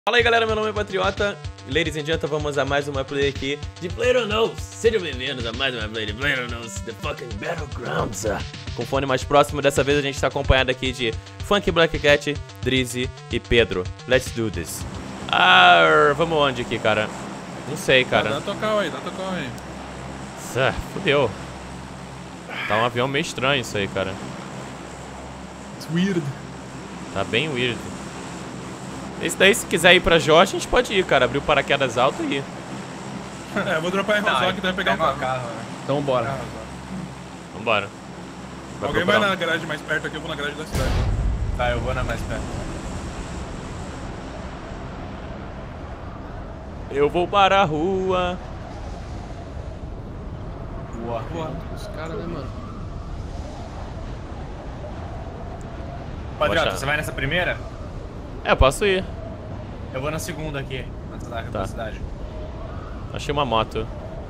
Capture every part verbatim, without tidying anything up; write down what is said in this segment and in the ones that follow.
Fala aí galera, meu nome é Patriota. Ladies and gentlemen, vamos a mais uma play aqui de PlayerUnknown's. Sejam bem-vindos a mais uma play de PlayerUnknown's The Fucking Battlegrounds. Com fone mais próximo, dessa vez a gente tá acompanhado aqui de Funk Black Cat, Drizzy e Pedro. Let's do this. Ah, vamos onde aqui, cara? Não sei, cara. Dá tocar aí, dá tocar aí. Ah, fudeu. Tá um avião meio estranho isso aí, cara. It's weird. Tá bem weird. Esse daí, se quiser ir pra Jorge, a gente pode ir, cara. Abrir o paraquedas alto e ir. É, eu vou dropar em Rosó que vai pegar um carro. carro né? Então bora. Vambora. Vai Alguém procurar vai um... na garagem mais perto aqui, eu vou na garagem da cidade. Tá, eu vou na mais perto. Eu vou para a rua. Boa. Boa. Os caras, né, mano? Patriota, achar. você vai nessa primeira? É, posso ir. Eu vou na segunda aqui, na cidade. Tá. Na cidade. Achei uma moto.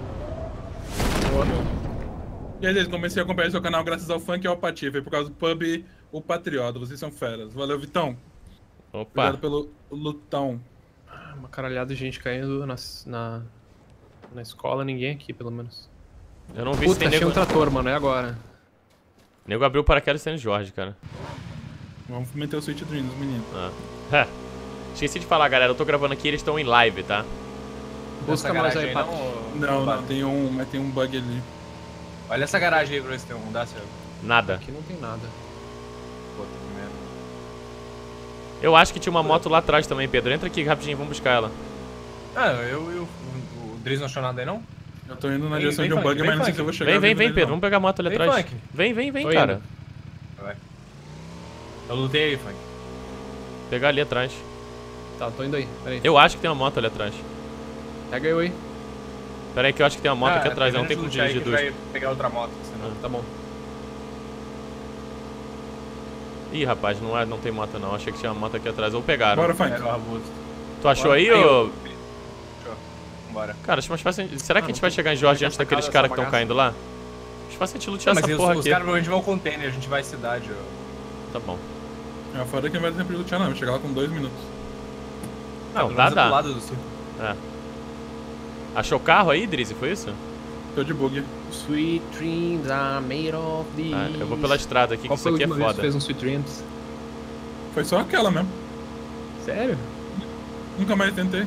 E aí, comecei a acompanhar seu canal graças ao Funk e ao Patife, por causa do pub O Patriota. Vocês são feras. Valeu, Vitão. Opa. Obrigado pelo lutão. Uma caralhada de gente caindo na, na, na escola, ninguém aqui, pelo menos. Eu não vi se Puta, tem achei nego... um trator, mano, é agora. Nego abriu o paraquedas em Jorge, cara. Vamos meter o Sweet Dreams, menino. Ah. É. Esqueci de falar, galera. Eu tô gravando aqui, eles estão em live, tá? Busca Essa mais garagem aí, não, Pato. ou- Não, ou- não, tem um, mas tem um bug ali. Olha essa garagem aí pra ver se tem um. Dá certo. Nada. Aqui não tem nada. Pô, tem primeiro. Eu acho que tinha uma moto lá atrás também, Pedro. Entra aqui rapidinho, vamos buscar ela. Ah, eu, eu. O Driz não achou nada aí não? Eu tô indo na Vem, direção vem, de um Funk, bug, vem, mas não sei Funk. se eu vou chegar. Vem, vem, vivo vem, nele, Pedro. não. Vamos pegar a moto ali Vem, atrás. Funk. Vem, vem, vem, Tô cara. indo. Vai. Eu lutei aí, Funk. Pegar ali atrás. Tá, tô indo aí, peraí. Eu acho que tem uma moto ali atrás. Pega eu aí. Pera aí que eu acho que tem uma moto Ah, aqui atrás. Não tem termina como de lutear aí dirigir que duas. vai pegar outra moto, senão. Tá bom. Ih, rapaz, não, é, não tem moto não. Achei que tinha uma moto aqui atrás. Ou pegaram. Bora, Funk. Pega o Rabuto. Tu achou Bora. aí, Aí, ô... eu- Show. Vambora. Cara, acho mais fácil... Será que Ah, a gente não vai tem- chegar em Jorge não antes tem daqueles essa caras que estão bagaça. caindo lá? Acho fácil a gente lutear Não, mas essa os, porra os aqui. caras provavelmente vão ao container, a gente vai à cidade. ó. Tá bom. É, fora que não vai ter tempo de lutear, não. Vou chegar lá com dois minutos. Não, pelo dá, menos é dá. do lado do circo. É. Achou o carro aí, Drizzy? Foi isso? Tô de bug. Sweet dreams are made of these. Ah, eu vou pela estrada aqui, que Qual isso foi a aqui é última vez que foda. fez um Sweet Dreams? Foi só aquela mesmo. Sério? Nunca mais tentei.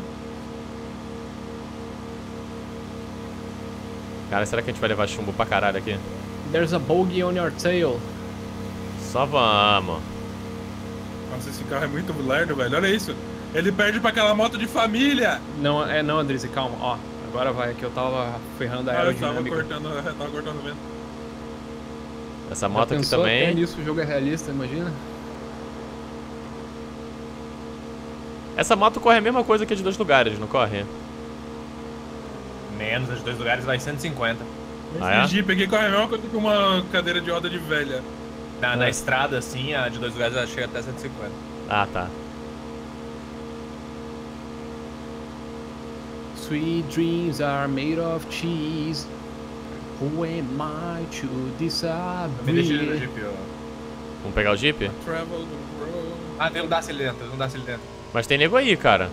Cara, será que a gente vai levar chumbo pra caralho aqui? There's a bogey on your tail. Só vamos. Nossa, esse carro é muito lerdo, velho. Olha isso. Ele perde pra aquela moto de família. Não, é não, Drizzy, calma. Ó, agora vai, que eu tava ferrando a Ah, eu tava aerodinâmica. cortando, eu tava cortando o vento. Essa Já moto aqui pensou? Até também. nisso o jogo é realista, imagina. Essa moto corre a mesma coisa que a de dois lugares, não corre? Menos, os dois lugares vai cento e cinquenta. Esse Ah, é? Jeep aqui corre a mesma coisa que uma cadeira de roda de velha. Na, na É. estrada, assim, a de dois lugares ela chega até cento e cinquenta. Ah, tá. Sweet dreams are made of cheese. Who am I to Me deixa ele no disagree? Jeep, ó. Vamos pegar o Jeep? Travel the road. Ah, tem um Dacia ali dentro, tem um Dacia ali dentro. Mas tem nego aí, cara.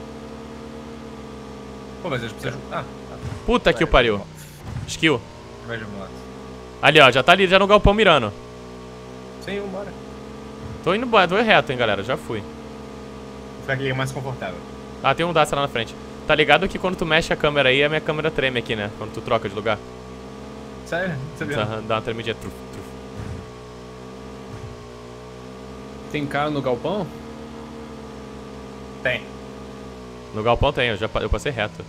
Pô, mas a gente precisa... Ah, tá. Puta que o pariu. Skill. Vai de moto. Ali, ó. Já tá ali, já no galpão mirando. Sim, vambora. Tô indo, tô reto, hein, galera. Já fui. Vou ficar aqui mais confortável. Ah, tem um Dacia lá na frente. Tá ligado que quando tu mexe a câmera aí, a minha câmera treme aqui, né? Quando tu troca de lugar. Sério? Você viu? Dá dá uma tremidinha. Truf, truf. Tem cara no galpão? Tem. No galpão tem, eu já pa- eu passei reto.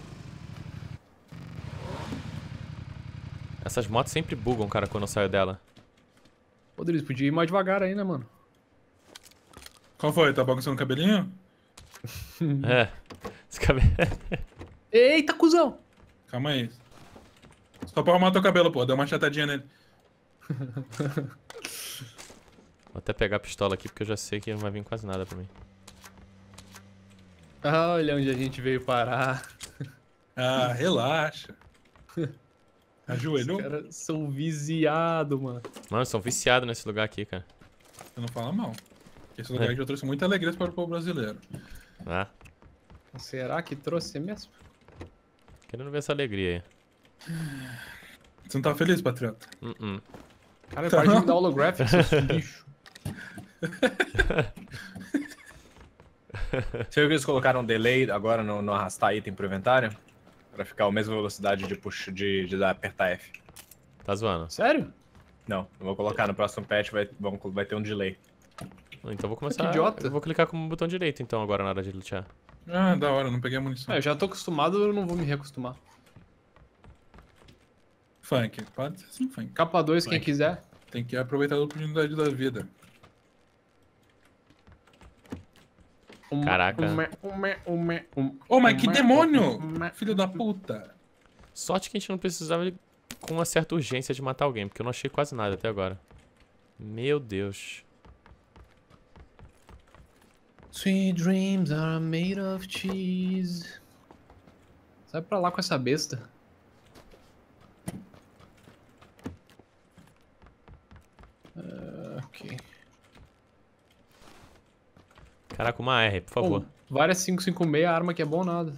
Essas motos sempre bugam, cara, quando eu saio dela. Ô, Drizzy, podia ir mais devagar aí, né, mano? Qual foi? Tá bagunçando o cabelinho? É. Esse cabelo... Eita, cuzão! Calma aí. Só pra arrumar teu cabelo, pô. Deu uma chatadinha nele. Vou até pegar a pistola aqui, porque eu já sei que não vai vir quase nada pra mim. Ah, olha onde a gente veio parar. Ah, relaxa. Ajoelhou? Os caras são viciados, mano. Mano, são viciados nesse lugar aqui, cara. Você não fala mal. Esse lugar aqui eu trouxe muita alegria para o povo brasileiro. Ah, Será que trouxe mesmo? querendo ver essa alegria aí. Você não tá feliz, Patriota? Uh -uh. Cara, para de me dar holographic, seus lixo. Você viu que eles colocaram um delay agora no, no arrastar item pro inventário? Pra ficar a mesma velocidade de, push, de, de dar, apertar F. Tá zoando. Sério? Não, eu vou colocar no próximo patch, vai, vamos, vai ter um delay. Então eu vou começar... Que idiota. Eu vou clicar com o botão direito então agora na hora de lutear. Ah, da hora, não peguei a munição. É, eu já tô acostumado, eu não vou me reacostumar. Funk, pode ser assim, funk. Capa dois, quem Vai. quiser. Tem que aproveitar a oportunidade da vida. Uma, Caraca. Uma, uma, uma, uma, Ô, mas que uma, demônio! uma- Filho da puta. Sorte que a gente não precisava de- com uma certa urgência de matar alguém, porque eu não achei quase nada até agora. Meu Deus. Sweet dreams are made of cheese. Sai pra lá com essa besta. Ah, ok. Caraca, uma R, por favor. Pô, várias cinco cinco seis, a arma que é bom nada.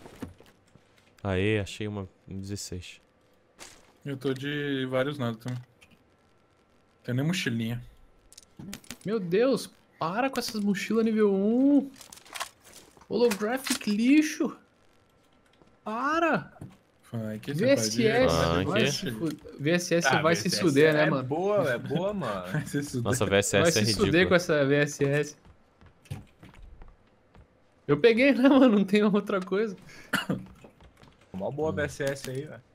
Aê, achei uma dezesseis. Eu tô de vários nada também. Tem nem mochilinha. Meu Deus, para com essas mochilas nível um. Holographic lixo. Para. Funk, V S S, Funk. vai se fuder. V S S Ah, vai V S se S fuder, né, é mano? Boa, é boa, mano. Nossa, V S Vai S é se fuder ridículo. com essa V S S. Eu peguei, né, mano? Não tem outra coisa. Uma boa V S S aí, velho.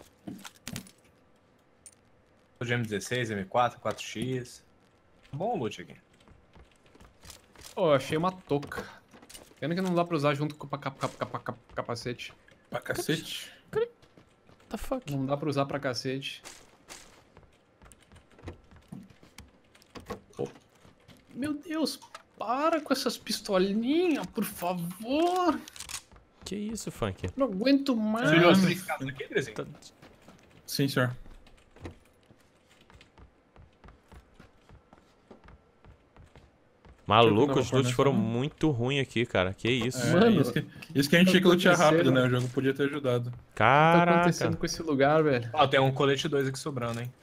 Tô de M dezesseis, M quatro, quatro X. Bom loot aqui. Ó, achei uma touca. Pena que não dá pra usar junto com o capa- capa- capa- capa- capacete. Pra cacete. What the fuck? Não dá pra usar pra cacete. Oh. Meu Deus, para com essas pistolinhas, por favor. Que isso, Funk? Não aguento mais. Você Você viu as Ah, três caras aqui, Drezinho? Tá- Sim, senhor. Maluco, Deixa eu os dar uma loots foram formação. muito ruins aqui, cara. Que isso? É, Mano, isso que, isso que a gente tinha que lutear acontecendo? rápido, né? O jogo podia ter ajudado. O que tá Caraca. acontecendo com esse lugar, velho? Ó, tem um colete dois aqui sobrando, hein?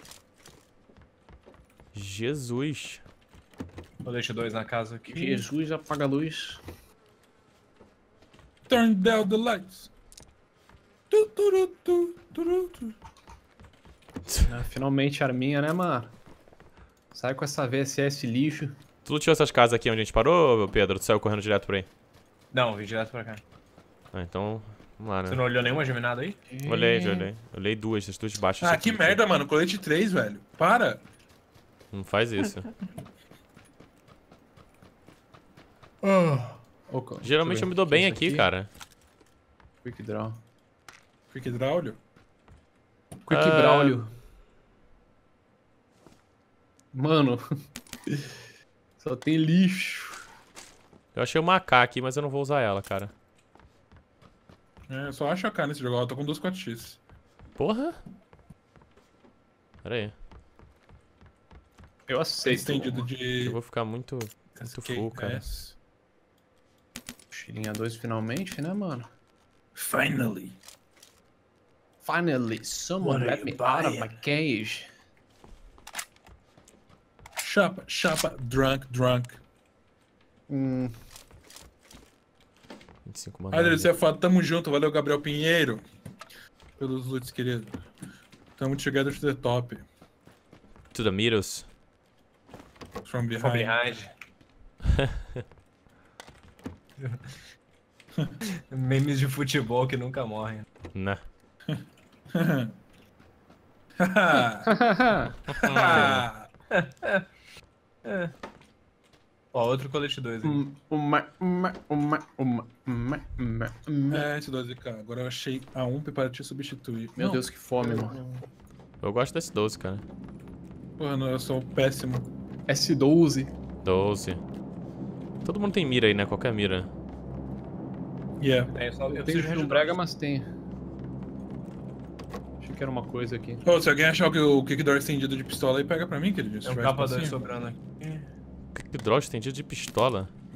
Jesus. Colete dois na casa aqui. Jesus, apaga a luz. Turn down the lights. Tu, turu, tu, turu, tu. Ah, finalmente arminha, né, mano? Sai com essa V S S lixo. Tu luteou essas casas aqui onde a gente parou, Pedro? Tu saiu correndo direto por aí? Não, vim direto pra cá. Ah, então, vamos lá, Você né? não olhou nenhuma geminada aí? Olhei, já olhei. Olhei duas, as duas de baixo. Ah, só que que- merda, mano. Colete três, velho. Para. Não faz isso. Ô, co- Geralmente deixa eu me ver. dou bem Isso aqui, cara. Quick Draw. Quick Draulio. Quick Ah. Braulio. Mano. Só tem lixo. Eu achei uma A K aqui, mas eu não vou usar ela, cara. É, eu só acho a cara nesse jogo. Eu tô com dois quatro X. Porra. Pera aí. Eu aceito. Estendido de... Eu vou ficar muito, muito full, cara. S. Mochilinha dois finalmente, né, mano? Finally. Finally, someone What are let you me out of buying? my cage. Chapa, chapa, drunk, drunk. Hum, vinte e cinco Ai, Deus, mandar. você é foda. Tamo junto. Valeu, Gabriel Pinheiro. Pelos loots, querido. Tamo together to the top. To the middles. From behind. From behind. Memes de futebol que nunca morrem. Né? Ó, outro colete dois aí. Hum, uma, uma, uma, uma, uma, uma, uma. É, esse doze K. Agora eu achei a U M P para te substituir. Meu Não, Deus, que fome, mano. Eu gosto desse doze, cara. Porra, não, eu sou péssimo. S doze. doze. Todo mundo tem mira aí, né? Qualquer mira. Yeah. É, só, eu Tem preciso de um ajuda. brega, mas tem. Achei que era uma coisa aqui. Ô, se alguém achar que o kickdoor estendido de pistola aí, pega pra mim, querido. Se Tem um tiver capa dois espacinho. sobrando aqui. Que droga, estendido de pistola.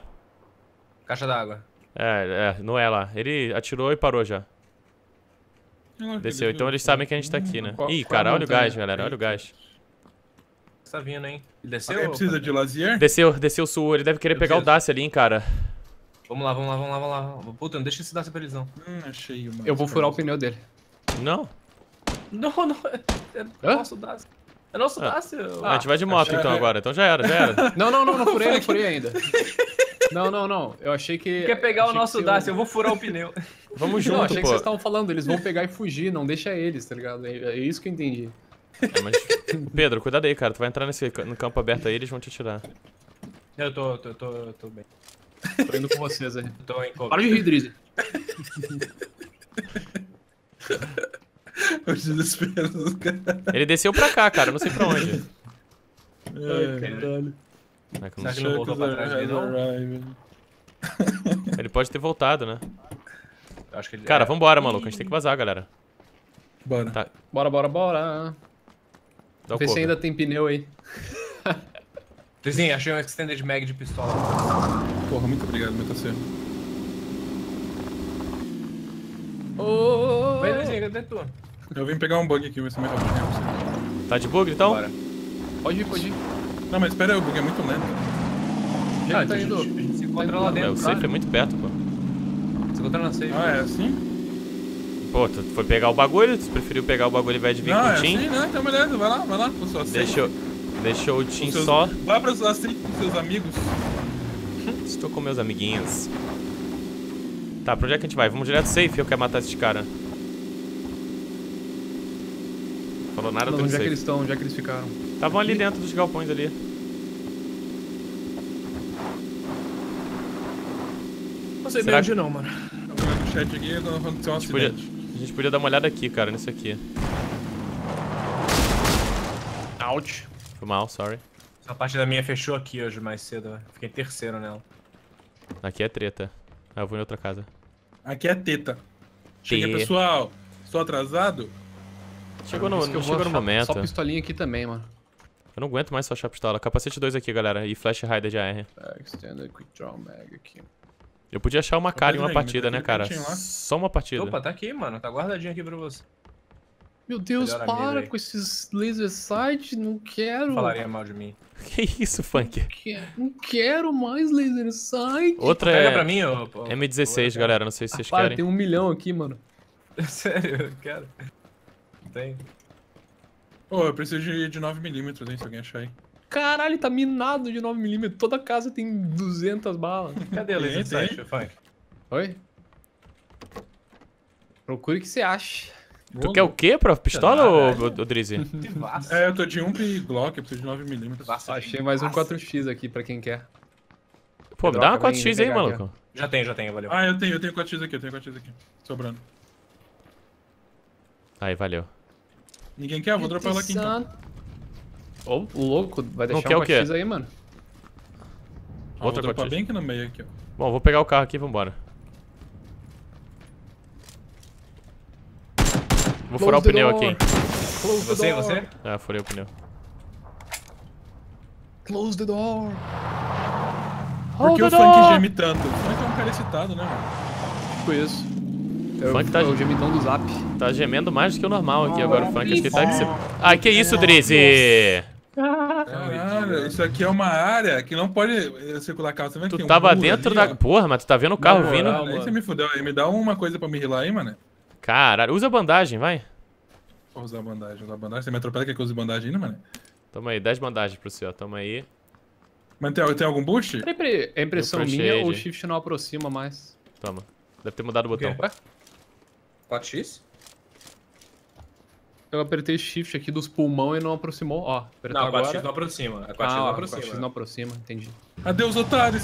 Caixa d'água. É, é, não é lá. Ele atirou e parou já. Desceu, então eles sabem que a gente tá aqui, né? Qual- Ih, qual é a cara, olha o montanha? gás, galera, olha o gás. Tá vindo, hein? Ele desceu? Alguém precisa de lazier? Desceu, desceu o sul, ele deve querer Meu pegar Deus. o Dacia ali, hein, cara. Vamos lá, vamos lá, vamos lá, vamos lá. Puta, não deixa esse dar pra eles não. Hum, achei uma. Eu vou furar o pneu dele. Não? Não, não, é, é Hã? nosso Dacia. É nosso Ah. Dacia. a gente vai de moto achei- então agora, então já era, já era. Não, não, não, não furei, não furei ainda. Não, não, não. Eu achei que. Quer pegar o achei que nosso se Dacia, eu vou furar o pneu. Vamos Não, junto, achei que pô. vocês estavam falando, eles vão pegar e fugir, não deixa eles, tá ligado? É, é isso que eu entendi. É, mas... Pedro, cuidado aí, cara. Tu vai entrar nesse no campo aberto aí, eles vão te atirar. Eu tô, tô, tô, tô bem. Tô indo com vocês aí. Eu tô em cover. Para de rir, Drizzy. O desespero dos caras. Ele desceu pra cá, cara, não sei pra onde. Ai, caralho. É que eu Será não- que não voltou pra trás dele, não? Ele pode ter voltado, né? Eu acho que ele... Cara, é. vambora, maluco. A gente tem que vazar, galera. Bora. Tá, Bora, bora, bora. dá o Vê se cover. ainda tem pneu aí. Vizinho, achei um extended mag de pistola. Porra, muito obrigado, meu T C. Ô, Vai, vizinho, cadê tu? Eu vim pegar um bug aqui, ver se é mais rapidinho pra você. Tá de bug, então? Bora. Pode ir, pode ir. Não, mas espera aí, o bug é muito lento. Onde é que tá a indo? gente, a gente se encontra Tá lá indo- É, dentro. o safe é muito perto, pô. Se encontra na safe. Ah, é assim? Pô, tu foi pegar o bagulho, tu preferiu pegar o bagulho ao invés de vir Não, com é o Tim. assim, né? Então beleza, vai lá, vai lá. Com sua safe. Deixou, deixou o Tim Com seus- só. Vai pra sua safe com seus amigos. Estou com meus amiguinhos. Tá, pra onde é que a gente vai? Vamos direto safe, eu quero matar esses caras. Falou nada, eu Não, tô no onde é que safe. eles estão? Onde é que eles ficaram? Estavam ali dentro dos galpões ali. Não sei Será bem onde não, mano. Eu vou no chat aqui quando acontecer um A gente, podia, acidente. a gente podia dar uma olhada aqui, cara, nisso aqui. Ouch. Foi mal, sorry. Essa parte da minha fechou aqui hoje mais cedo, velho. Fiquei em terceiro nela. Aqui é treta. Ah, eu vou em outra casa. Aqui é teta. Cheguei, T. pessoal. Estou atrasado? Chegou no, Por isso que eu vou chegou no achar momento. Só pistolinha aqui também, mano. Eu não aguento mais só achar pistola. Capacete dois aqui, galera. E flash rider de A R. É, Extended Quick Draw Mag aqui. Eu podia achar uma cara em uma aí, partida, mas né, aquele cara? cantinho lá. Só uma partida. Opa, tá aqui, mano. Tá guardadinho aqui pra você. Meu Deus, Melhor amigo para aí. com esses laser sight, não quero. Falaria mal de mim. Que isso, Funk? Que- Não quero mais laser sight. Outra Pega é pra mim, ô. ô, M dezesseis, ô, galera. Não sei se vocês Para, querem. tem um milhão aqui, mano. Sério, eu quero. Tem. Pô, eu preciso de, de nove milímetros, hein, se alguém achar aí. Caralho, tá minado de nove milímetros. Toda casa tem duzentas balas. Cadê a Tem, laser tem. sight, Funk? Oi? Procure o que você acha. Tu quer o quê, prof? Pistola Sei lá, ou, velho. ou, ou Drizzy? Que vaso. É, eu tô de um e Glock, eu preciso de nove milímetros. Vaso. Achei mais um quatro x aqui pra quem quer. Pô, me dá uma Pedroca, quatro x vem aí, pegar aqui, maluco. Já tenho, já tenho, valeu. Ah, eu tenho, eu tenho quatro x aqui, eu tenho quatro x aqui. Sobrando. Aí, valeu. Ninguém quer? Eu vou dropar ela aqui então. Ô, o louco, vai Não deixar quer um o quê? quatro x aí, mano. Ó, Outra vou dropar quatro x. bem aqui no meio aqui, ó. Bom, vou pegar o carro aqui e vambora. Vou furar o Close the pneu door. aqui, hein? Close the Você, door. você? Ah, furei o pneu. Close the door. Porque Hold o the funk door. geme tanto. O funk é um cara excitado, né, mano? Tipo isso. Eu, Funk tá- é o gemidão do zap. Tá gemendo mais do que o normal aqui agora, o funk. Acho que tá que você... Ah, que isso, Drizzy? Caralho, isso aqui é uma área que não pode eh, circular carro. Você vê que Tu tem um tava muro dentro ali, da... ó. Porra, mas tu tá vendo o carro Na vindo? moral, Aí você me fudeu aí. Me dá uma coisa pra me rilar aí, mano. Caralho, usa bandagem, vai. Vou usar bandagem, usar bandagem. Você me atropela que eu use bandagem ainda, mano? Toma aí, dez bandagens pro seu, toma aí. Mas tem, tem algum boost? Peraí, peraí. É impressão Eu minha ou o crochê, shift não aproxima mais? Toma. Deve ter mudado o botão. quê? quatro x? Eu apertei shift aqui dos pulmão e não aproximou. Ó, apertou Não, agora. quatro x não aproxima. A quatro x Ah, não ó, aproxima. quatro x não aproxima, entendi. Adeus, otários!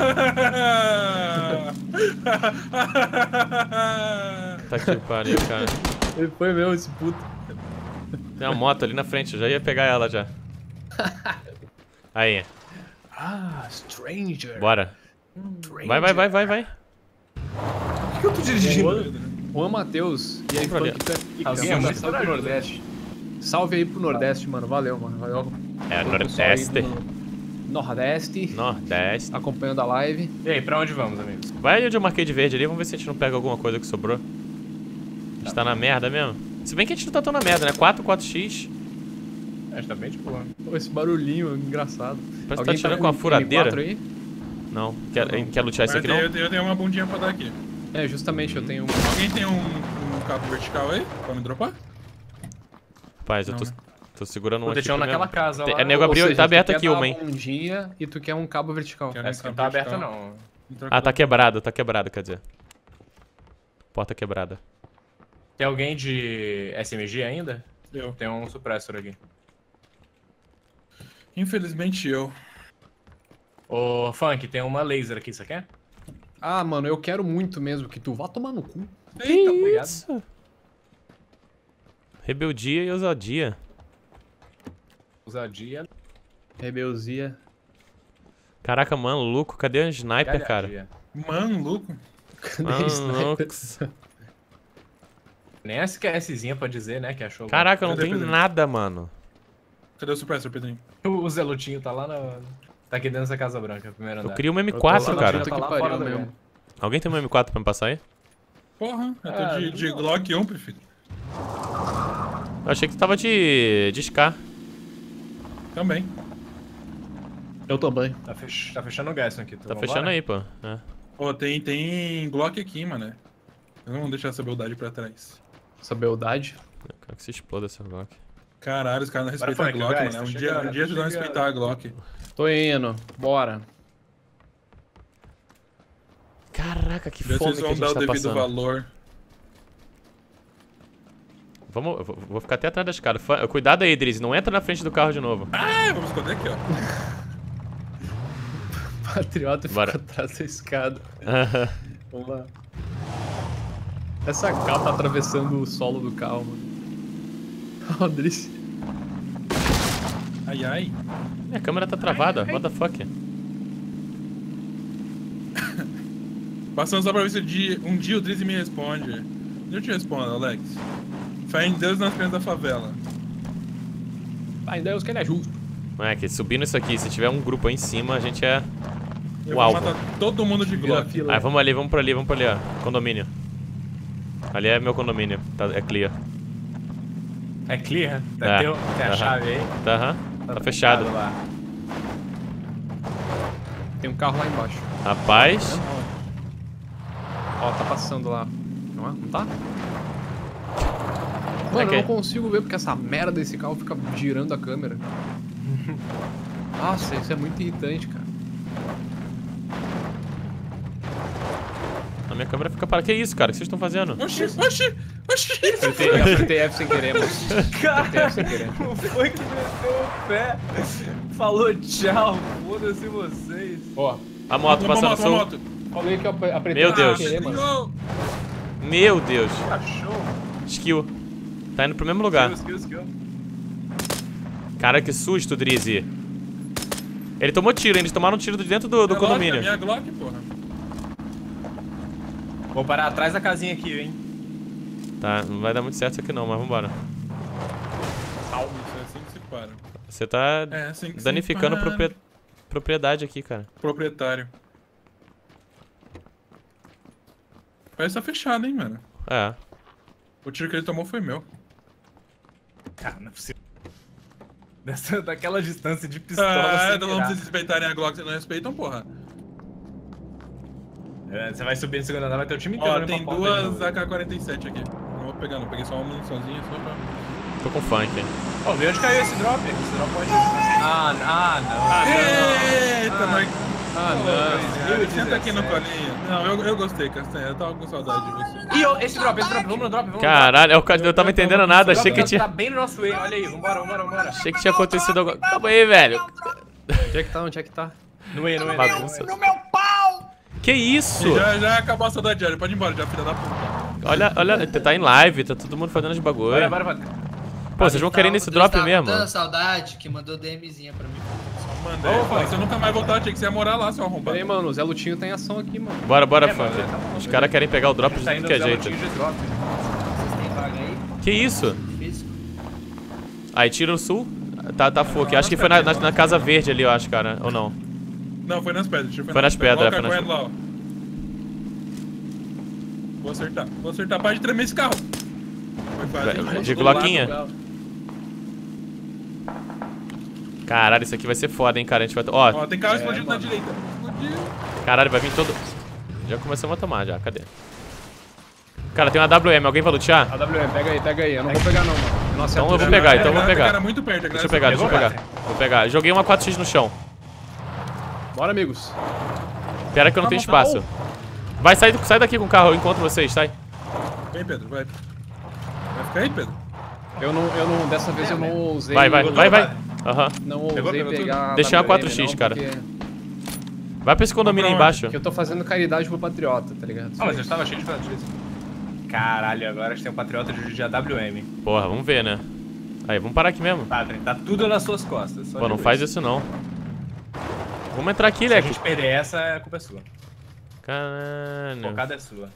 Tá que pariu, cara. Ele foi mesmo, esse puto. Tem uma moto ali na frente, eu já ia pegar ela já. Aí. Ah, Stranger. Bora. Stranger. Vai, vai, vai, vai, vai. Por que eu tô dirigindo? Juan Matheus. E aí, Vamos pra Funk, tu é pica, Alguém é manda muito salve pro corajoso. Nordeste. Salve aí pro Nordeste, mano. Valeu, mano. Valeu. É, pro pessoal aí Nordeste. do Nordeste. Nordeste. Acompanhando a live. E aí, pra onde vamos, amigos? Vai onde eu marquei de verde ali, vamos ver se a gente não pega alguma coisa que sobrou. A gente tá na merda mesmo. Se bem que a gente não tá tão na merda, né? quatro, quatro x. A gente tá bem de boa. Pô, esse barulhinho engraçado. Parece que tá tirando com uma furadeira. M quatro aí? Não. Quer, quer lutear isso Mas aqui eu, não? tenho, eu tenho uma bundinha pra dar aqui. É, justamente, eu tenho... Alguém tem um, um cabo vertical aí pra me dropar? Rapaz, eu tô, Não, né? tô segurando um Puta, aqui tinha um naquela primeiro. casa Tem- lá. É, nego Ou abriu, seja, tá tu aberto quer aqui dar uma, hein? uma bundinha e tu quer um cabo vertical. Quero um Essa cabo não tá aberta, vertical. não. Então, Ah, tá quebrado, tá quebrado, quer dizer. Porta quebrada. Tem alguém de S M G ainda? Eu. Tem um suppressor aqui. Infelizmente eu. Ô, Funk, tem uma laser aqui, você quer? Ah, mano, eu quero muito mesmo que tu vá tomar no cu. Eita, obrigado. Isso. Rebeldia e ousadia. Ousadia. Rebelzia. Caraca, mano, louco, cadê o sniper, cara? galhardia. Mano, louco. Nem sniper. Maluco. Nem S K Szinha pra dizer, né, que achou. Caraca, eu não Cadê, tenho Pedro? nada, mano. Cadê o suppressor, Pedrinho? O Zelutinho tá lá na... Tá aqui dentro dessa Casa Branca, primeiro Eu andar. queria um M Eu tô quatro, lá, cara. Tá lá Puta que fora pariu do mesmo. mesmo. Alguém tem um M quatro pra me passar aí? Porra, eu tô Ah, de, de não. Glock um, prefiro. Eu achei que tu tava de... de Scar. Também. Eu também. Tá, fech... tá fechando o gás aqui. Tá fechando aí, pô. É. Ó, tem, tem Glock aqui, mano. Eu não vou deixar essa beldade pra trás. Essa beldade. Eu quero que se exploda essa Glock. Caralho, os caras não Bora, respeitam a Funk, Glock, gás, mano. tá Um dia, chegando, um dia eles tá vão chegando. respeitar a Glock. Tô indo. Bora. Caraca, que Vê se fome eles que a vão gente dar o tá devido passando. valor. Vamos, eu vou vou ficar até atrás da escada. Fa- Cuidado aí, Drizzy, não entra na frente do carro de novo. Ah, vamos esconder aqui, ó. Patriota fica Bora. atrás da escada. Vamos lá. Essa capa atravessando o solo do carro, mano. Rodrigo. Ai, ai. Minha câmera tá travada, what the fuck? Passando só pra ver se um dia, um dia o Drizzy me responde. Eu te respondo, Alex. Fé em Deus nas penas da favela. Ai, Deus que ele é justo. Moleque, subindo isso aqui, se tiver um grupo aí em cima, a gente é Eu o vou alvo. matar todo mundo de Vira Glock. fila. Ah, vamos ali, vamos pra ali, vamos pra ali, ó. Condomínio. Ali é meu condomínio, tá, é clear. É clear? Tem, É. tem, tem a Aham. chave aí? Tá, aham. Tá fechado. lá. Tem um carro lá embaixo. Rapaz, Ó, tá passando lá. Não é? Não tá? Mano, É que- eu não consigo ver porque essa merda desse carro fica girando a câmera. Nossa, isso é muito irritante, cara. a minha câmera fica parada. Que isso, cara? O que vocês estão fazendo? Oxi, oxi, oxi. Apertei, apertei F sem querer, mano. Apertei F sem querer. O Funk meteu o pé. Falou tchau. Foda-se vocês. Ó, A moto Uma passando moto, uma sul. moto. falei que eu ap- apertei Meu F sem Deus. querer, mano. Senhor. Meu Deus. Cachorro. Skill. Tá indo pro mesmo lugar. Skill, skill, skill. Cara, que susto, Drizzy. Ele tomou tiro, hein? Eles tomaram um tiro de dentro do, do Minha Glock, condomínio. Minha Glock, porra. Vou parar atrás da casinha aqui, hein. Tá, não vai dar muito certo isso aqui não, mas vambora. Isso é assim que se para. Você tá É assim que danificando se para. propria- propriedade aqui, cara. Proprietário. Parece que tá fechado, hein, mano. É. O tiro que ele tomou foi meu. Cara, não é possível. Dessa, daquela distância de pistola Ah, sem então não mirar. vocês respeitarem a Glock, vocês não respeitam, porra. É, Você vai subir no segundo andar, vai ter o time inteiro. Ó, né, tem pra pauta de duas novo. A K quarenta e sete aqui. Não vou pegar, não. Peguei só uma muniçãozinha só pra. Tô com funk, hein? Ó, vê onde caiu esse drop. Esse drop pode... Ah, ah, não. Ah, Eita, mas. Ah, Cara, senta aqui no colinho. Não, eu, eu gostei, Castanha. Eu tava com saudade de você. Ih, ó, esse drop, esse drop. Vamos no drop, vamos Caralho, eu, eu tava entendendo nada. no drop. Achei que Esse drop tinha. Tá bem no nosso way. Olha aí, vambora, vambora, vambora. Achei que tinha acontecido alguma. Calma aí, velho. onde é que tá? Onde é que tá? No way, no way. Bagunça. No meu pau! Que isso? Já, já acabou a saudade diária. Pode ir embora, já, filha da puta. Olha, olha, tá em live, tá todo mundo fazendo os bagulho. Bora, bora, bora. Pô, vocês vão querer nesse drop mesmo? Tanta saudade que mandou DMzinha pra mim. Mandei. Eu falei, você nunca mais voltar, tinha que você ia morar lá, seu arrombado. Pera aí, mano, o Zé Lutinho tá em ação aqui, mano. Bora, bora, É, Funk. mano, tá bom, Os né? caras querem pegar o drop de Tá tudo indo que é Zé jeito. Lutinho de drop. Vocês têm vaga aí? Que isso? Físico? Aí, tira o sul. Tá, tá full aqui. Acho que foi na, na, na casa verde ali, eu acho, cara. Ou não? Não, foi nas pedras. Foi, Foi nas pedras, Ó, é, foi nas- correndo lá, ó. Vou acertar. Vou acertar. Para de tremer esse carro. Foi fácil. Vai- hein? de Do lado, Glockinha? cara. Caralho, isso aqui vai ser foda, hein, cara. A gente vai... Ó, Ó, tem carro É, explodindo na mano. direita. Explodiu. caralho, vai vir todo... Já começamos a tomar, já. Cadê? Cara, tem uma A W M. Alguém vai lutear? A W M, pega aí, pega aí. Eu não vou pegar não, mano. Nossa, Então eu vou A pegar, galera- então eu vou a galera pegar. Cara, muito perto, a Deixa eu galera pegar, deixa eu pegou, pegar. Vou pegar. Joguei uma quatro x no chão. Bora, amigos. Pera que eu não Tá tenho bom, tá espaço. Vai, sai, sai daqui com o carro. Eu encontro vocês, sai. Vem, Pedro, vai. Vai ficar aí, Pedro? Eu não, eu não, dessa vez eu não ousei. Vai, vai, Pegou vai, tudo, vai. Aham. Não Pegou, ousei pegou tudo? pegar. a Deixei uma W M, quatro x, não, cara. porque- Vai pra esse condomínio aí Vamos pra embaixo. Porque eu tô fazendo caridade pro patriota, tá ligado? Ah, mas eu estava cheio de patriotas. Caralho, agora a gente tem um patriota de, de A W M. Porra, vamos ver, né? Aí, vamos parar aqui mesmo. Tá, Trem, tá tudo nas suas costas. só Pô, não digo faz isso não. Vamos entrar aqui, Se a Leco. gente perder essa, a culpa é sua. A Caralho. focada é sua.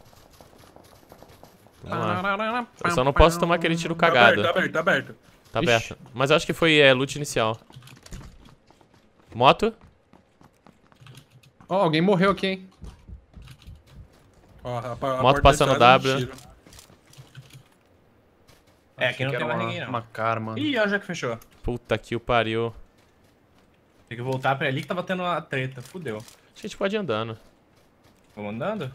Vamos lá. Eu só não posso tomar aquele tiro Tá cagado. aberto, tá aberto, tá aberto. Tá Ixi. aberto. Mas eu acho que foi é, loot inicial. Moto? Ó, alguém morreu aqui, hein? Ó, a, a, a Moto porta passando da estrada, W. um tiro. É, aqui não Que tem era mais uma, ninguém, não. uma cara, mano. Ih, ó, já que fechou. Puta que o pariu. Tem que voltar pra ali que tava tendo uma treta. Fudeu. Acho que a gente pode ir andando. Vamos andando?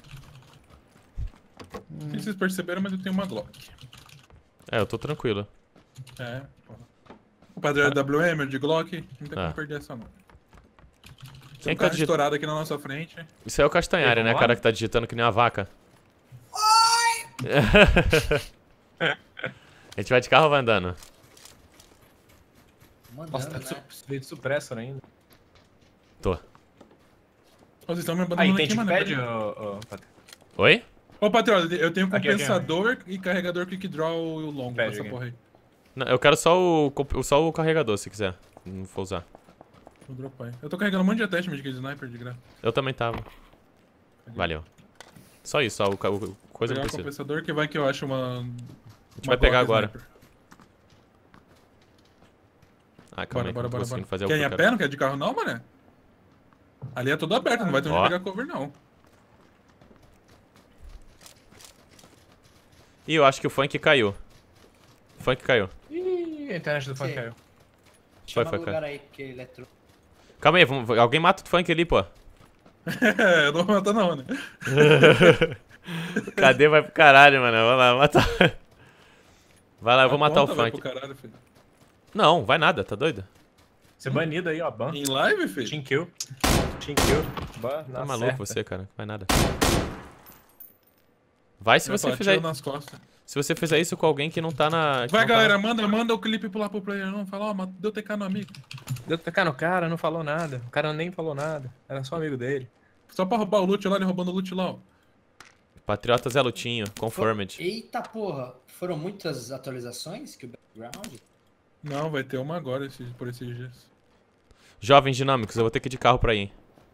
Não sei se vocês perceberam, mas eu tenho uma Glock. É, eu tô tranquilo. É, porra. O padrão é W M, de Glock. Não tem Ah. como perder essa não. Quem Tem é um que tá carro digitando? estourado aqui na nossa frente. Isso aí é o Castanhari, Ei, né, vamos cara, lá? que tá digitando que nem uma vaca. A gente vai de carro ou vai andando? Mandando, Nossa, tá né? de su- veio de supressor ainda. Tô. Ô, vocês estão me abandonando Aí, aqui, tem mano. tickpad, peraí. ô, ô, Patrick? Oi? Ô, patrão, eu tenho Aqui, aqui, compensador e carregador quick draw e o longo Pede dessa aqui. porra aí. Não, eu quero só o, comp- só o carregador, se quiser. Não for usar. Vou dropar aí. Eu tô carregando um monte de attachment de sniper de graça. Eu também tava. Valeu. Só isso, só o, ca- o Vou coisa não pegar o precisa. compensador que vai que eu acho uma... A gente vai pegar agora. Ah, calma Bora, aí, que eu bora, não tô bora, conseguindo bora. fazer o Quer que ir eu a quero. pé? Não quer de carro não, mané? Ali é tudo aberto, não vai ter onde Ó. pegar cover não. Ih, eu acho que o funk caiu. O funk caiu. Ih, a internet do funk Sim. caiu. Foi, Chama foi, o foi. lugar aí, que ele é tru... Calma aí, vamos, alguém mata o funk ali, pô. É, eu não vou matar não, né? Cadê? Vai pro caralho, mano. Vai lá, matar. Vai lá, eu vou A matar o conta vai funk. pro caralho, filho. Não, vai nada, tá doido? Você banido aí, ó, ban. Em live, filho? Team kill. Team kill. Ban, Tá na maluco certa. você, cara. Vai nada. Vai se Vai, você pô, fizer. atira nas costas. Se você fizer isso com alguém que não tá na. que Vai, não tá- galera, manda, manda o clipe pro lá pro player não. Fala, ó, mas deu T K no amigo. Deu T K no cara, não falou nada. O cara nem falou nada. Era só amigo dele. Só pra roubar o loot lá, ele roubando o loot lá, ó. Patriotas é lutinho, confirmed. Eita porra, foram muitas atualizações que o background? Não, vai ter uma agora esses, por esses dias. Jovens dinâmicos, eu vou ter que ir de carro pra ir.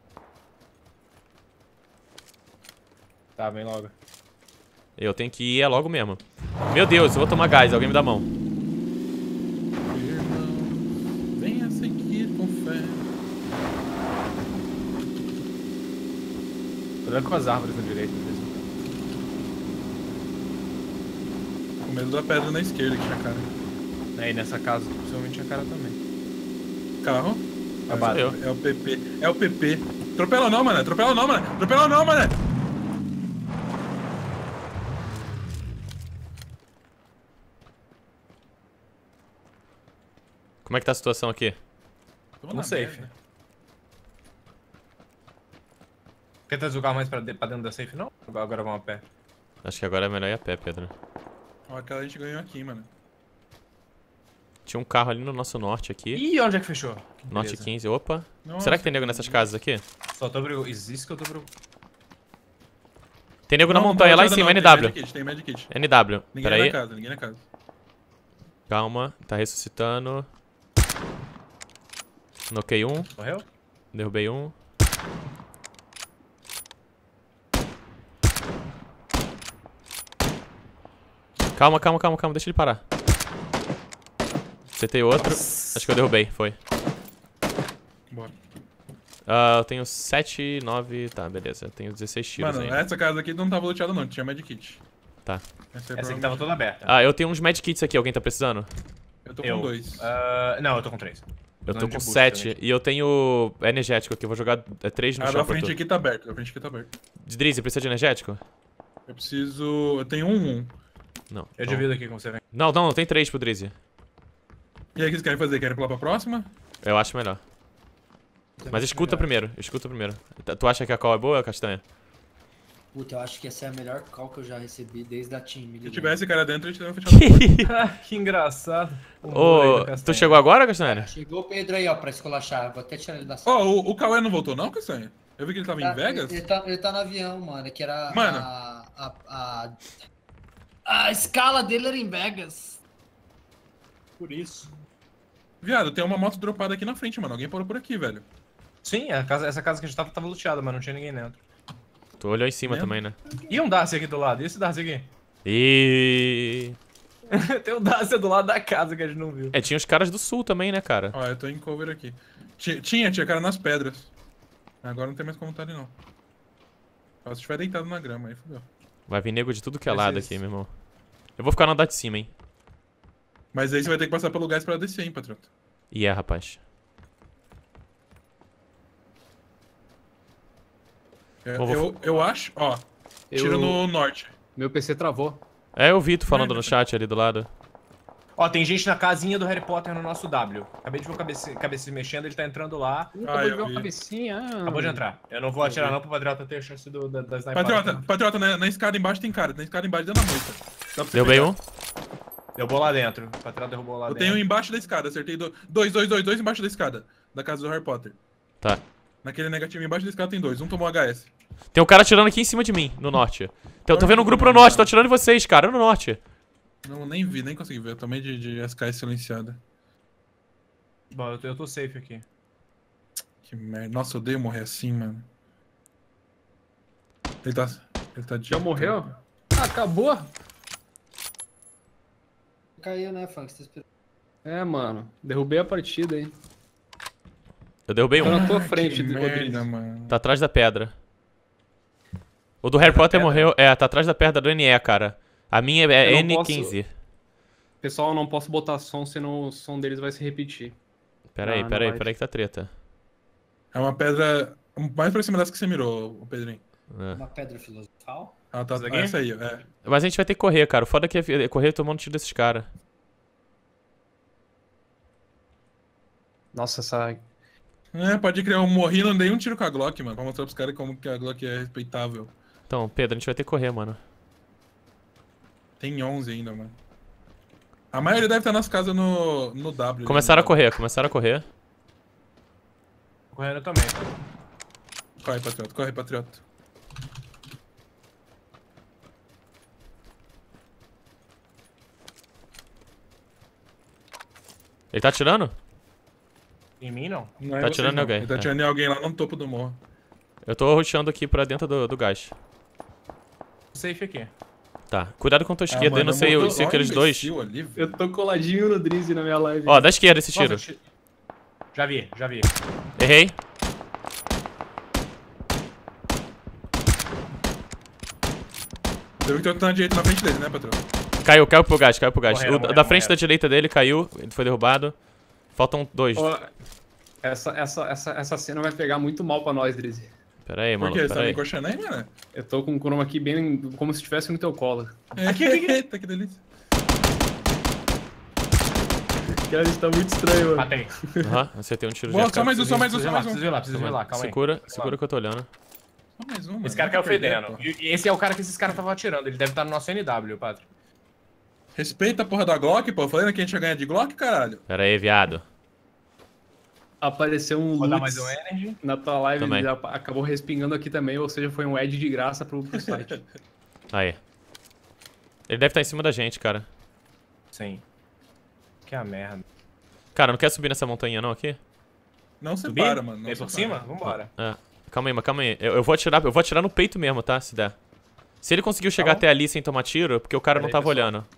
Tá, vem logo. Eu tenho que ir é logo mesmo. Meu Deus, eu vou tomar gás, alguém me dá a mão. Irmão, venha seguir com fé. Cuidado com as árvores na direita. mesmo. Com medo da pedra na esquerda que tinha cara. Aí nessa casa, possivelmente tinha cara também. Carro. É base. eu. É o P P. É o P P. Atropela não, mano. Atropela não, mano. Atropela não, mano. Como é que tá a situação aqui? Tô No na safe. merda. Quer trazer o carro mais pra, de- pra dentro da safe, não? Agora vamos a pé. Acho que agora é melhor ir a pé, Pedro. Ó, aquela a gente ganhou aqui, mano. Tinha um carro ali no nosso norte aqui. Ih, onde é que fechou? Que Norte beleza. quinze, opa. Nossa, Será que tem nego nessas casas aqui? Só tô preocupado. Existe que eu tô preocupado. Tem nego na Não, montanha não, lá em não, cima, tem N W. medkit, Tem medkit. N W, Ninguém pera na aí. casa, ninguém na casa. Calma, tá ressuscitando. Noquei um. Morreu? Derrubei um. Calma, calma, calma, calma. Deixa ele parar. Acertei outro. Acho que eu derrubei, foi. Bora. Ah, eu tenho sete, nove... Tá, beleza. Eu tenho dezesseis tiros Mano, ainda. essa casa aqui não tava luteada não, tinha medkit. Tá. Essa, é Essa aqui tava toda aberta. Ah, eu tenho uns medkits aqui. Alguém tá precisando? Eu tô com Eu. dois. Ah, não, eu tô com três. Eu tô Precisando de com boost sete. também. E eu tenho energético aqui. Eu vou jogar é, três no Ah, chão da pra frente tu. aqui tá aberto, da frente aqui tá aberto. Drizzy, precisa de energético? Eu preciso... Eu tenho um, um. Não. Eu então- divido aqui com você, vem. Não, não, não tem três pro Drizzy. E aí, o que vocês querem fazer? Querem pular pra próxima? Eu acho melhor. Mas escuta primeiro, escuta primeiro. T- Tu acha que a call é boa, Castanha? Puta, eu acho que essa é a melhor call que eu já recebi desde a Team. Se tivesse cara dentro, a gente tava fechado. Que engraçado. O Ô, humor aí do tu Castanha. chegou agora, Castanha? Chegou o Pedro aí, ó, pra esculachar. Vou até tirar ele da sala. Ó, o, o Cauê não voltou não, Castanha? Eu vi que ele tava Tá, em Vegas. Ele, ele tá, ele tá no avião, mano, que era Mano. a, a, a... A escala dele era em Vegas. Por isso. Viado, tem uma moto dropada aqui na frente, mano. Alguém parou por aqui, velho. Sim, a casa, essa casa que a gente tava tava luteada, mas não tinha ninguém dentro. Tu olhou em cima Mesmo? também, né? E um Darcy aqui do lado? E esse Darcy aqui? E... Tem um Darcy do lado da casa que a gente não viu. É, tinha os caras do sul também, né, cara? Ó, eu tô em cover aqui. Tinha, tinha, tinha cara nas pedras. Agora não tem mais como tá ali, não. Só se estiver deitado na grama, aí fodeu. Vai vir nego de tudo que é Vai ser lado isso. aqui, meu irmão. Eu vou ficar no andar de cima, hein? Mas aí você vai ter que passar pelo gás pra descer, hein, patrota. E é, rapaz. Eu, Bom, vou- eu, eu acho, ó, tiro Eu- no norte. Meu P C travou. É, eu vi tu falando no chat ali do lado. Ó, tem gente na casinha do Harry Potter no nosso W. Acabei de ver o cabeça, cabeça mexendo, ele tá entrando lá. Uh, Ah, acabou de eu ver uma vi. cabecinha. ah. Acabou de entrar. Eu não vou atirar não pro Patriota ter a chance do, da, da sniper. Patriota, patriota, na, na escada embaixo tem cara. Na escada embaixo dentro da moita. Dá pra você Derrubei pegar. um. Derrubou lá dentro. O Patriota derrubou lá Eu dentro. tenho um embaixo da escada, acertei do... dois, dois, dois, dois embaixo da escada. Da casa do Harry Potter. Tá. Naquele negativo embaixo da escada tem dois. Um tomou H S. Tem um cara atirando aqui em cima de mim, no norte. Tô, tô vendo um grupo no norte, tô atirando em vocês, cara, no norte. Não, nem vi, nem consegui ver. Eu tomei de, de S K S silenciada. Bom, eu tô, eu tô safe aqui. Que merda. Nossa, eu odeio morrer assim, mano. Ele tá... Ele tá de... Já morreu? Ah, acabou? Caiu, né, Funk? Você tá esperando. É, mano. Derrubei a partida aí. Eu derrubei Tô um. na tua Ah, frente, que do merda, Rodrigues. mano. Tá atrás da pedra. O do Harry Potter pedra? morreu. É, tá atrás da pedra do N E, cara. A minha é Eu não N posso- quinze. Pessoal, eu não posso botar som, senão o som deles vai se repetir. Pera aí, Não, pera não aí, vai. pera aí que tá treta. É uma pedra... Mais pra cima dessa que você mirou, o Pedrinho. É. Uma pedra filosofal. Ah, tá. Essa aqui? Essa aí, ó. É. Mas a gente vai ter que correr, cara. O foda é que é correr tomando tiro desses caras. Nossa, essa... É, pode criar um morri, não dei um tiro com a Glock, mano. Pra mostrar pros caras como que a Glock é respeitável. Então, Pedro, a gente vai ter que correr, mano. Tem onze ainda, mano. A maioria deve estar nas casas no, no W. Começaram a né? correr, começaram a correr. Correndo também. Corre, patriota, corre, patriota. Ele tá atirando? Em mim, não. Não é Tá vocês, atirando em não. alguém, Ele tá é. atirando em alguém lá no topo do morro. Eu tô rushando aqui pra dentro do, do gás. Safe aqui. Tá, cuidado com a tua esquerda, Ah, eu não mano, sei mudou- se olha o aqueles dois. imbecil ali, velho. Eu tô coladinho no Drizzy na minha live. Ó, da esquerda esse tiro. Nossa, ti- já vi, já vi. Errei. Você viu que tem outro na direita na frente dele, né, patrão? Caiu, caiu pro gás, caiu pro gás. Morreram, O da- da morreram, frente da morreram. direita dele caiu, ele foi derrubado. Faltam dois. Ó, essa, essa, essa, essa cena vai pegar muito mal pra nós, Drizzy. Pera aí, Por mano, quê? Você pera tá me aí. encoxando aí, mano? Eu tô com o chroma aqui bem como se estivesse no teu colo. Aqui, aqui, Eita, que delícia. Cara, isso tá muito estranho, mano. Matei. Aham, acertei um tiro Boa, de só mais um, só mais um, Preciso só ir lá, mais um. preciso ir lá, preciso ir lá, calma aí. Segura, segura que eu tô olhando. Só mais um, mano. Esse cara Não caiu vai perder, fedendo. pô. E esse é o cara que esses caras estavam atirando. Ele deve estar no nosso N W, Patrick. Respeita a porra da Glock, pô. Falei que a gente ia ganhar de Glock, caralho. Pera aí, viado. Apareceu um Vou dar Lutz mais um energy. na tua live, Também. ele ap- acabou respingando aqui também, ou seja, foi um ad de graça pro, pro site. Aí. Ele deve estar em cima da gente, cara. Sim. Que a merda. Cara, não quer subir nessa montanha não aqui? Não Subir? separa, mano. Não Vem por separa. cima? Vambora. É. Calma aí, mas calma aí. Eu, eu vou atirar, eu vou atirar no peito mesmo, tá? Se der. Se ele conseguiu chegar bom. até ali sem tomar tiro, é porque o cara não Pera aí, tava pessoal. olhando.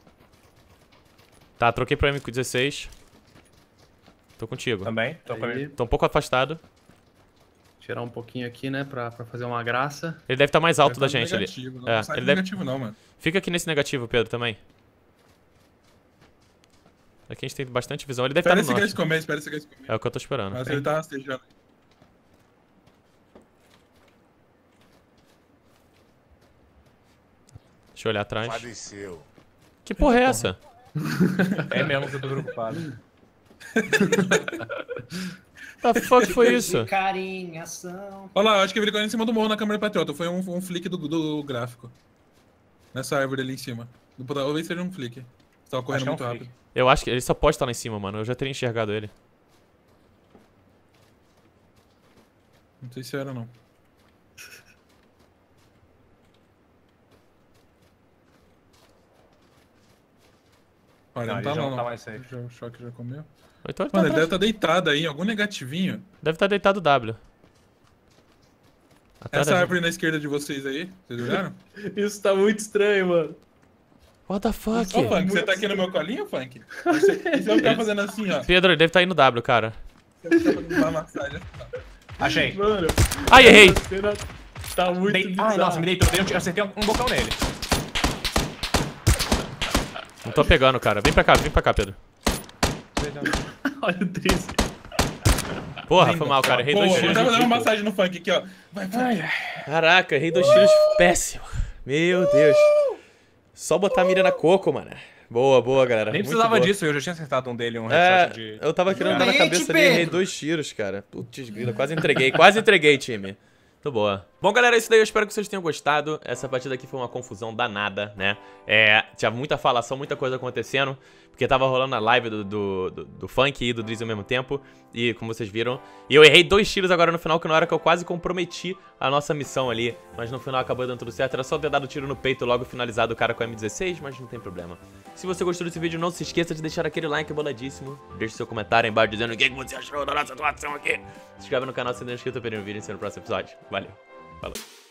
Tá, troquei pro M dezesseis. Tô contigo. Também. Tô com Aí, Tô um pouco afastado. tirar um pouquinho aqui, né, pra, pra fazer uma graça. Ele deve estar mais alto da Vai ficar gente ali. negativo, Não, É, não sai ele do deve- negativo não, mano. Fica aqui nesse negativo, Pedro, também. Aqui a gente tem bastante visão. Ele deve Espera estar esse no gás norte. comer, espera esse gás comer. É o que eu tô esperando. Mas ele tá rastejando. Deixa eu olhar atrás. Faleceu. Que porra é essa? É mesmo que eu tô preocupado. The fuck foi isso? Carinho, ação. Olha lá, eu acho que ele caiu em cima do morro na câmera patriota. Foi um, um flick do, do gráfico. Nessa árvore ali em cima. Talvez seja um flick. Você tava correndo Acho que muito é um rápido. flick. Eu acho que ele só pode estar lá em cima, mano. Eu já teria enxergado ele. Não sei se era não. Olha, Não, não, ele tá já não, não não. tá mais safe. Já- O choque já comeu. Então ele tá Mano, ele atrás. deve estar deitado aí, em algum negativinho. Deve estar deitado W. Atrás Essa da gente. árvore na esquerda de vocês aí, vocês olharam? Isso tá muito estranho, mano. What the fuck? Ô, Funk, você tá aqui no meu colinho, Funk? Você, você vai ficar fazendo assim, ó. Pedro, ele deve estar aí no W, cara. Você vai ficar fazendo uma massagem. Achei. Mano, Ai, errei! a cena tá muito Dei... bizarra. Ai, nossa, me deitou. Dei um tiro, acertei um, um bocão nele. Não tô pegando, cara. Vem pra cá, vem pra cá, Pedro. Olha o triste. Porra, foi mal, cara. Errei Pô, dois eu tiros. tava dando uma massagem no Funk aqui, ó. Vai, vai. Caraca, errei dois tiros péssimo. Meu Deus. Só botar a mira na coco, mano. Boa, boa, galera. Nem Muito precisava boa. disso, eu já tinha acertado um dele, um É, headshot de... eu tava querendo dar na Exatamente, cabeça ali, errei Pedro. dois tiros, cara. Putz, grila, quase entreguei, quase entreguei, time. Muito boa. Bom, galera, é isso daí. Eu espero que vocês tenham gostado. Essa partida aqui foi uma confusão danada, né? É, tinha muita falação, muita coisa acontecendo. Porque tava rolando a live do, do, do, do Funk e do Drizzy ao mesmo tempo. E como vocês viram. E eu errei dois tiros agora no final, que na hora que eu quase comprometi a nossa missão ali. Mas no final acabou dando tudo certo. Era só ter dado tiro no peito logo finalizado o cara com a M dezesseis, mas não tem problema. Se você gostou desse vídeo, não se esqueça de deixar aquele like boladíssimo. Deixe seu comentário aí embaixo dizendo o que você achou da nossa atuação aqui. Se inscreve no canal se não é inscrito para ver um vídeo e se no próximo episódio. Valeu. Falou.